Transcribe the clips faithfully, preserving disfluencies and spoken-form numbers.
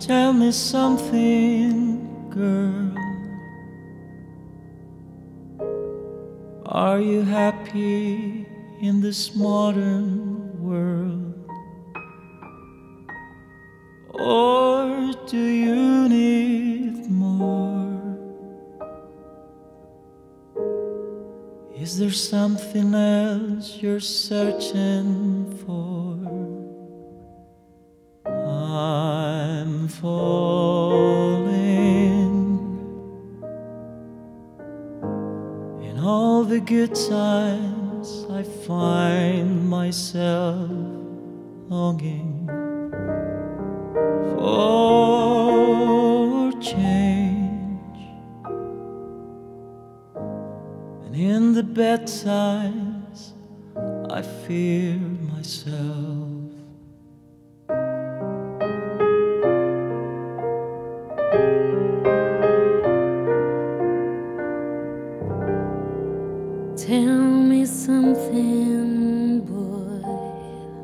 Tell me something, girl. Are you happy in this modern world? Or do you need more? Is there something else you're searching for? I'm falling. In all the good times I find myself longing for change, and in the bad times I fear myself. Tell me something, boy.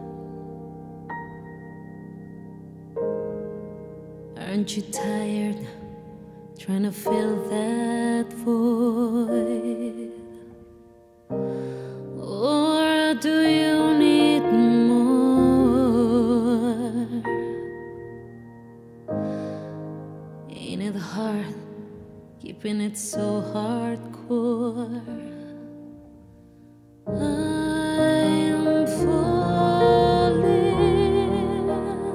Aren't you tired trying to fill that void? Or do you need more? Ain't it hard keeping it so hardcore? I'm falling.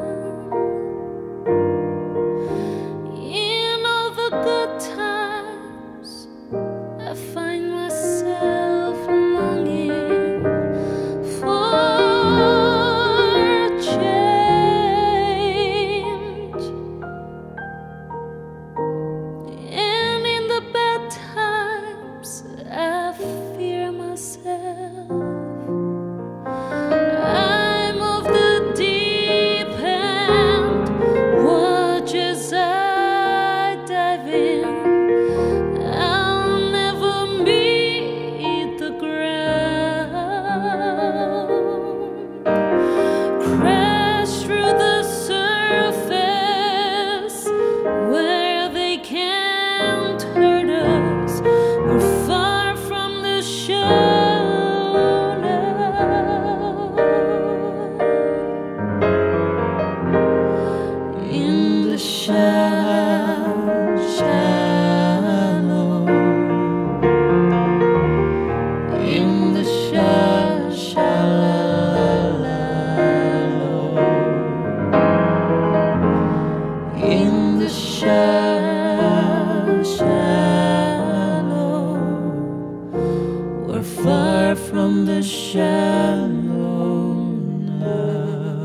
In all the good times I find myself longing for change, and in the bad times I fear myself. I'm of the deep end, watch as I dive in. I'll never meet the ground, crash through the surface where they can't hurt us. We're far from the shore. Shallow, shallow, in the shallow, shallow, in the shallow, shallow, we're far from the shallow now.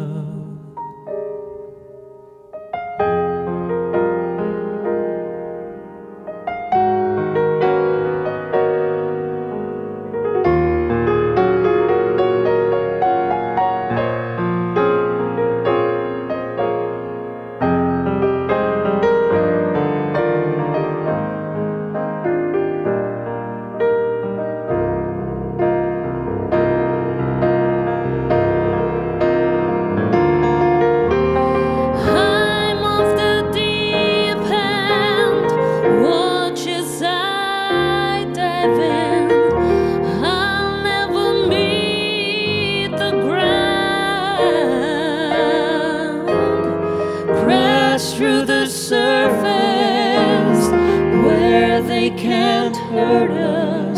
Through the surface where they can't hurt us.